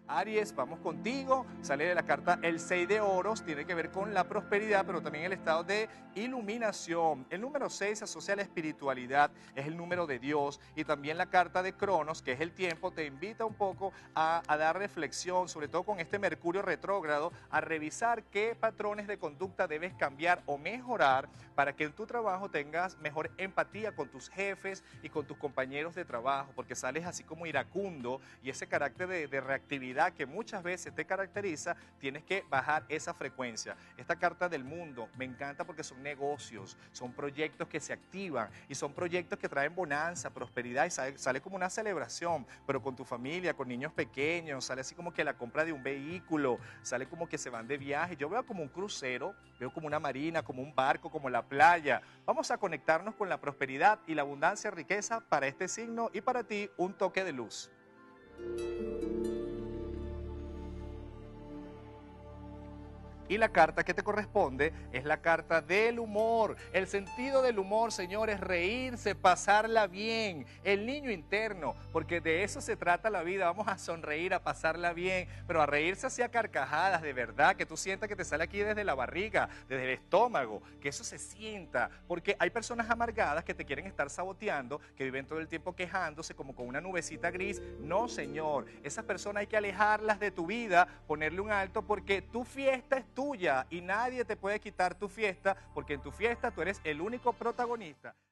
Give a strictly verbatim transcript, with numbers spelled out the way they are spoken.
Aries, vamos contigo, sale de la carta el seis de oros, tiene que ver con la prosperidad, pero también el estado de iluminación. El número seis se asocia a la espiritualidad, es el número de Dios, y también la carta de Cronos, que es el tiempo, te invita un poco a, a dar reflexión, sobre todo con este Mercurio retrógrado, a revisar qué patrones de conducta debes cambiar o mejorar para que en tu trabajo tengas mejor empatía con tus jefes y con tus compañeros de trabajo, porque sales así como iracundo y ese carácter de, de reactividad que muchas veces te caracteriza, tienes que bajar esa frecuencia. Esta carta del mundo me encanta porque son negocios, son proyectos que se activan y son proyectos que traen bonanza, prosperidad y sale, sale como una celebración, pero con tu familia, con niños pequeños, sale así como que la compra de un vehículo, sale como que se van de viaje. Yo veo como un crucero, veo como una marina, como un barco, como la playa. Vamos a conectarnos con la prosperidad y la abundancia, riqueza para este signo y para ti un toque de luz. Y la carta que te corresponde es la carta del humor. El sentido del humor, señores, reírse, pasarla bien, el niño interno, porque de eso se trata la vida. Vamos a sonreír, a pasarla bien, pero a reírse así a carcajadas, de verdad, que tú sientas que te sale aquí desde la barriga, desde el estómago, que eso se sienta, porque hay personas amargadas que te quieren estar saboteando, que viven todo el tiempo quejándose como con una nubecita gris. No, señor, esas personas hay que alejarlas de tu vida, ponerle un alto, porque tu fiesta es tuya y nadie te puede quitar tu fiesta, porque en tu fiesta tú eres el único protagonista.